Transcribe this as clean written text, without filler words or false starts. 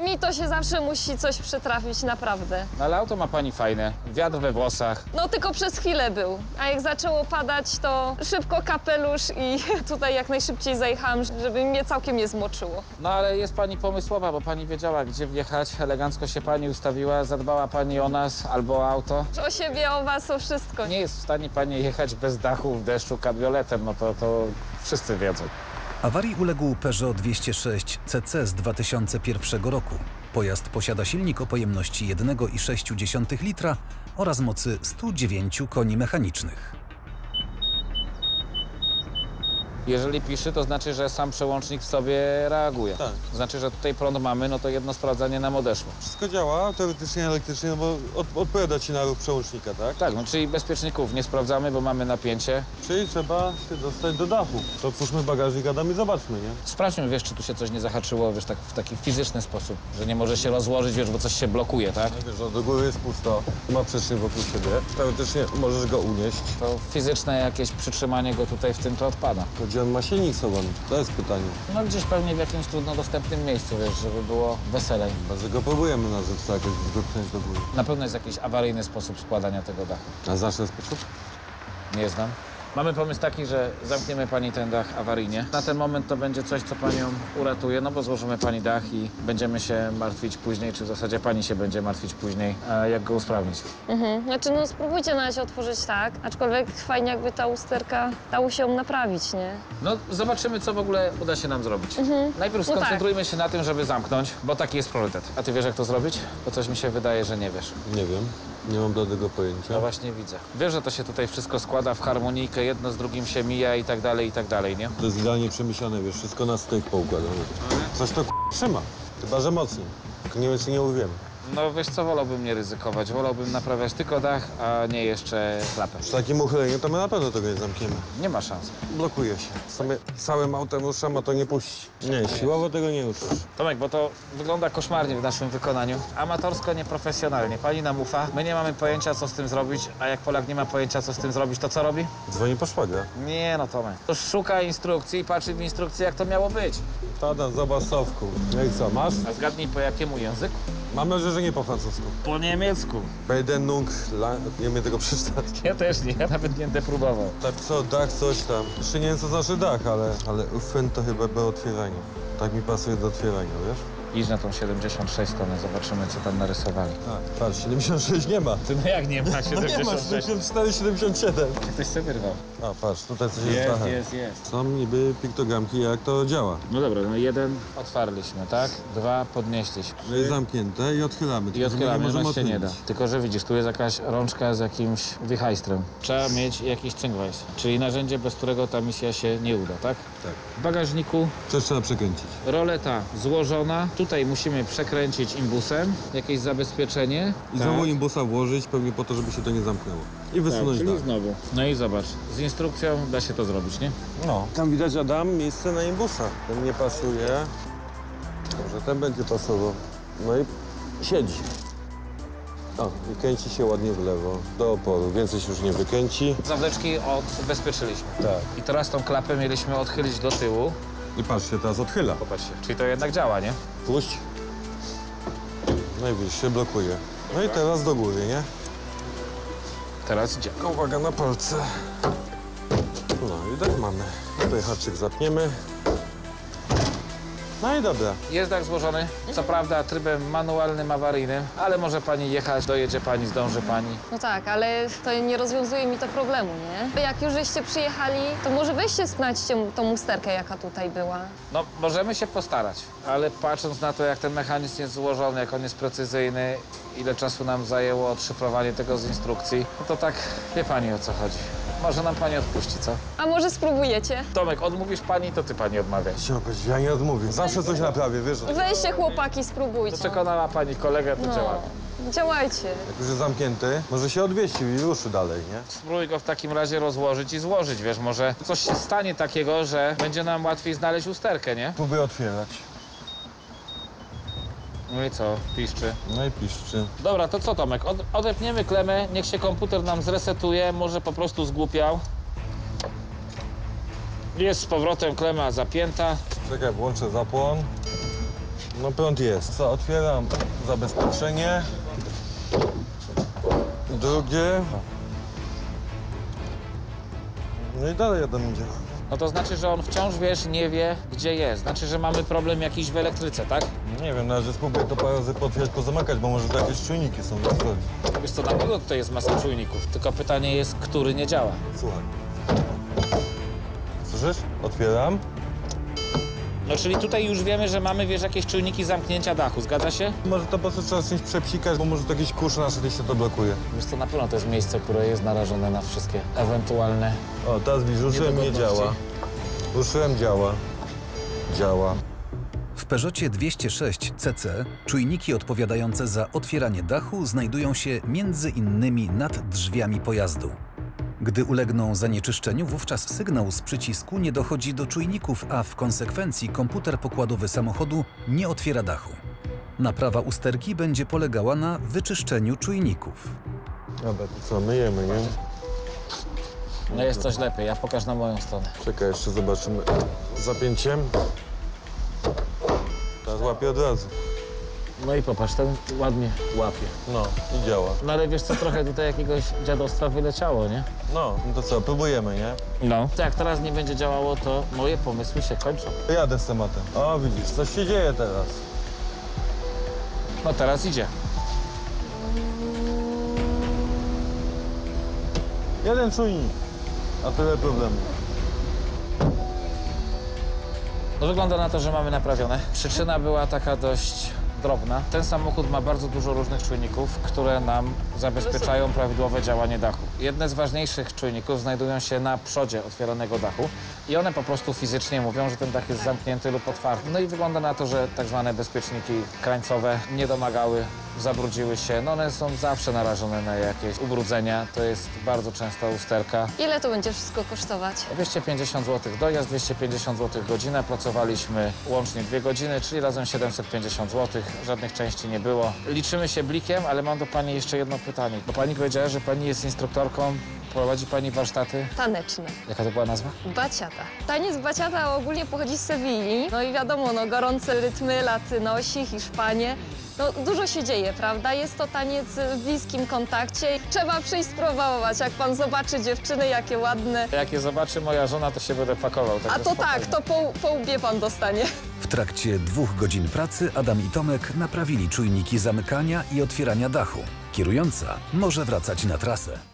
Mi to się zawsze musi coś przytrafić, naprawdę. No ale auto ma pani fajne, wiatr we włosach. No tylko przez chwilę był, a jak zaczęło padać, to szybko kapelusz i tutaj jak najszybciej zajechałam, żeby mnie całkiem nie zmoczyło. No ale jest pani pomysłowa, bo pani wiedziała, gdzie wjechać, elegancko się pani ustawiła, zadbała pani o nas albo o auto. O siebie, o was, o wszystko. Nie jest w stanie pani jechać bez dachu w deszczu kabrioletem, no to wszyscy wiedzą. Awarii uległ Peugeot 206 CC z 2001 roku. Pojazd posiada silnik o pojemności 1,6 litra oraz mocy 109 koni mechanicznych. Jeżeli pisze, to znaczy, że sam przełącznik w sobie reaguje. Tak. Znaczy, że tutaj prąd mamy, no to jedno sprawdzanie nam odeszło. Wszystko działa, teoretycznie, elektrycznie, no bo odpowiada ci na ruch przełącznika, tak? Tak, no czyli bezpieczników nie sprawdzamy, bo mamy napięcie. Czyli trzeba się dostać do dachu. To otwórzmy bagażnik, Adam, i zobaczmy, nie? Sprawdźmy, wiesz, czy tu się coś nie zahaczyło, wiesz, tak w taki fizyczny sposób, że nie może się rozłożyć, wiesz, bo coś się blokuje, tak? No wiesz, że do góry jest pusto, ma przestrzeń wokół siebie. Teoretycznie możesz go unieść. To fizyczne jakieś przytrzymanie go tutaj w tym to odpada. Gdzie on ma silnik schowany? To jest pytanie. No gdzieś pewnie w jakimś trudno dostępnym miejscu, wiesz, żeby było weselej. Chyba, że go próbujemy na rzecz jakoś wypchnąć do góry. Na pewno jest jakiś awaryjny sposób składania tego dachu. A znasz ten sposób? Nie znam. Mamy pomysł taki, że zamkniemy pani ten dach awaryjnie. Na ten moment to będzie coś, co panią uratuje, no bo złożymy pani dach i będziemy się martwić później, czy w zasadzie pani się będzie martwić później, jak go usprawnić. Znaczy, no spróbujcie na razie otworzyć tak, aczkolwiek fajnie jakby ta usterka dało się ją naprawić, nie? No zobaczymy, co w ogóle uda się nam zrobić. Najpierw No tak. skoncentrujmy się na tym, żeby zamknąć, bo taki jest priorytet. A ty wiesz, jak to zrobić? Bo coś mi się wydaje, że nie wiesz. Nie wiem. Nie mam bladego pojęcia. No właśnie widzę. Wiesz, że to się tutaj wszystko składa w harmonijkę, jedno z drugim się mija i tak dalej, nie? To jest idealnie przemyślane, wiesz, wszystko na styk poukładane. Coś to trzyma, chyba że mocniej. Tylko nie wiem, czy nie uwiemy. No wiesz co, wolałbym nie ryzykować. Wolałbym naprawiać tylko dach, a nie jeszcze klapę. Przy takim uchyleniu to my na pewno tego nie zamkniemy. Nie ma szans. Blokuje się. Sobie całym autem ruszam, a to nie puści. Nie, siłowo tego nie ruszysz. Tomek, bo to wygląda koszmarnie w naszym wykonaniu. Amatorsko, nieprofesjonalnie. Pani nam ufa, my nie mamy pojęcia, co z tym zrobić, a jak Polak nie ma pojęcia, co z tym zrobić, to co robi? Dzwoni po szwagra. Nie no, Tomek. To szuka instrukcji i patrzy w instrukcji, jak to miało być. Tadam, zobacz, Sowku. No i co, masz? A zgadnij, po jakiemu języku? Mam nadzieję, że nie po francusku. Po niemiecku. Beidenung, nie umiem tego przeczytać. Ja też nie, nawet nie będę próbował. Tak, co, dach, coś tam. Jeszcze nie wiem, co znaczy dach, ale ufen to chyba było otwieranie. Tak mi pasuje do otwierania, wiesz? Idź na tą 76 stronę, zobaczymy, co tam narysowali. Tak, patrz, 76 nie ma. Ty no jak nie ma No nie ma, 74, 77. Ktoś sobie wyrwał. A, patrz, tutaj coś jest dachem. jest. Są niby piktogramki, jak to działa. No dobra, no jeden otwarliśmy, tak? Dwa podnieśliśmy. No jest zamknięte i odchylamy. I tylko że my odchylamy, nie możemy no się nie da. odchylić. Tylko, że widzisz, tu jest jakaś rączka z jakimś wichajstrem. Trzeba mieć jakiś cynkwajs, czyli narzędzie, bez którego ta misja się nie uda, tak? Tak. W bagażniku Coś trzeba przekręcić. roleta złożona. Tutaj musimy przekręcić imbusem, jakieś zabezpieczenie. I znowu imbusa włożyć, pewnie po to, żeby się to nie zamknęło. I wysunąć czyli dach. znowu. No i zobacz, z instrukcją da się to zrobić, nie? No. Tam widać, Adam, miejsce na imbusa. Ten nie pasuje. Może ten będzie pasował. No i siedzi. O, i kręci się ładnie w lewo, do oporu. Więcej się już nie wykręci. Zawleczki odbezpieczyliśmy. Tak. I teraz tą klapę mieliśmy odchylić do tyłu. I patrz, się teraz odchyla. Popatrzcie, czyli to jednak działa, nie? Puść. No i widzisz, się blokuje. No i teraz do góry, nie? Teraz idzie. Tylko uwaga na palce. No i tak mamy. Tutaj haczyk zapniemy. No i dobra. Jest dach złożony, co prawda trybem manualnym, awaryjnym, ale może pani jechać, dojedzie pani, zdąży pani. No tak, ale to nie rozwiązuje mi to problemu, nie? Jak już żeście przyjechali, to może weźcie sprawdźcie tą usterkę, jaka tutaj była. No, możemy się postarać, ale patrząc na to, jak ten mechanizm jest złożony, jak on jest precyzyjny, ile czasu nam zajęło odszyfrowanie tego z instrukcji, no to tak, wie pani, o co chodzi. Może nam pani odpuści, co? A może spróbujecie? Tomek, odmówisz pani, to ty pani odmawiaj. Ja nie odmówię. Zawsze coś naprawię, wiesz? Weźcie chłopaki, To spróbujcie. przekonała pani kolegę, to działamy. Działajcie. Jak już jest zamknięty, może się odwieści i ruszy dalej, nie? Spróbuj go w takim razie rozłożyć i złożyć, wiesz, może coś się stanie takiego, że będzie nam łatwiej znaleźć usterkę, nie? Próbuję otwierać. No i co, piszczy. No i piszczy. Dobra, to co Tomek, odepniemy klemę, niech się komputer nam zresetuje, może po prostu zgłupiał. Jest z powrotem klema zapięta. Czekaj, włączę zapłon. No prąd jest. Co, otwieram zabezpieczenie. Drugie. No i dalej jeden idzie. No to znaczy, że on wciąż, wiesz, nie wie, gdzie jest. Znaczy, że mamy problem jakiś w elektryce, tak? Nie wiem, na razie spróbuję to parę razy potwierdzić, pozamykać, bo może to jakieś czujniki są. Wiesz co, na pewno tutaj jest masa czujników, tylko pytanie jest, który nie działa. Słuchaj. Słyszysz? Otwieram. No czyli tutaj już wiemy, że mamy, wiesz, jakieś czujniki zamknięcia dachu, zgadza się? Może to po prostu trzeba czymś przepsikać, bo może to jakiś kurz nasz, gdzieś się to blokuje. Wiesz co, na pewno to jest miejsce, które jest narażone na wszystkie ewentualne... O, teraz widzisz, ruszyłem, nie Niedogodności. działa. Ruszyłem, działa. Działa. W Peugeotie 206 CC czujniki odpowiadające za otwieranie dachu znajdują się między innymi nad drzwiami pojazdu. Gdy ulegną zanieczyszczeniu, wówczas sygnał z przycisku nie dochodzi do czujników, a w konsekwencji komputer pokładowy samochodu nie otwiera dachu. Naprawa usterki będzie polegała na wyczyszczeniu czujników. Dobra, to co, myjemy, nie? No jest coś lepiej, ja pokaż na moją stronę. Czekaj, jeszcze zobaczymy zapięciem. Teraz łapię od razu. No i popatrz, ten ładnie łapie. No, i działa. No ale wiesz co, trochę tutaj jakiegoś dziadostwa wyleciało, nie? No to co, próbujemy, nie? No. Jak teraz nie będzie działało, to moje pomysły się kończą. Jadę z tematem. O, widzisz, coś się dzieje teraz. No teraz idzie. Jeden czujnik, a tyle problemu. No wygląda na to, że mamy naprawione. Przyczyna była taka dość drobna. Ten samochód ma bardzo dużo różnych czujników, które nam zabezpieczają prawidłowe działanie dachu. Jedne z ważniejszych czujników znajdują się na przodzie otwieranego dachu i one po prostu fizycznie mówią, że ten dach jest zamknięty lub otwarty. No i wygląda na to, że tak zwane bezpieczniki krańcowe nie domagały, zabrudziły się. No one są zawsze narażone na jakieś ubrudzenia. To jest bardzo częsta usterka. Ile to będzie wszystko kosztować? 250 zł dojazd, 250 zł godzina. Pracowaliśmy łącznie 2 godziny, czyli razem 750 zł. Żadnych części nie było. Liczymy się blikiem, ale mam do pani jeszcze jedno pytanie. Bo pani powiedziała, że pani jest instruktorką, prowadzi pani warsztaty. Taneczne. Jaka to była nazwa? Baciata. Taniec baciata ogólnie pochodzi z Sewilli. No i wiadomo, no gorące rytmy, latynosi, Hiszpanie. No dużo się dzieje, prawda? Jest to taniec w bliskim kontakcie. Trzeba przyjść spróbować. Jak pan zobaczy dziewczyny, jakie ładne. Jak je zobaczy moja żona, to się będę pakował. A to tak, to po łbie pan dostanie. W trakcie 2 godzin pracy Adam i Tomek naprawili czujniki zamykania i otwierania dachu. Kierująca może wracać na trasę.